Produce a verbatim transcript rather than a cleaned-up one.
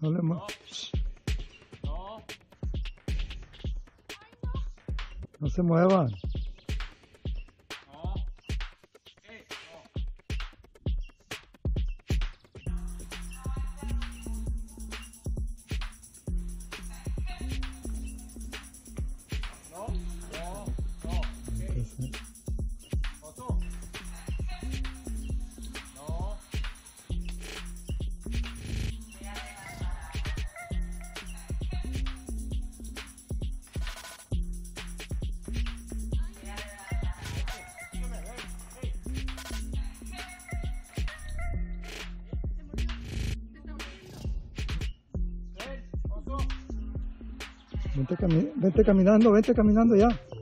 No le mu- No. no se muevan. No. Eh, no. No, no, no. Eh, Sí. Otto. No. Sígueme, ven. Hey. Ven, Otto. Vente, cami- vente caminando, vente caminando ya.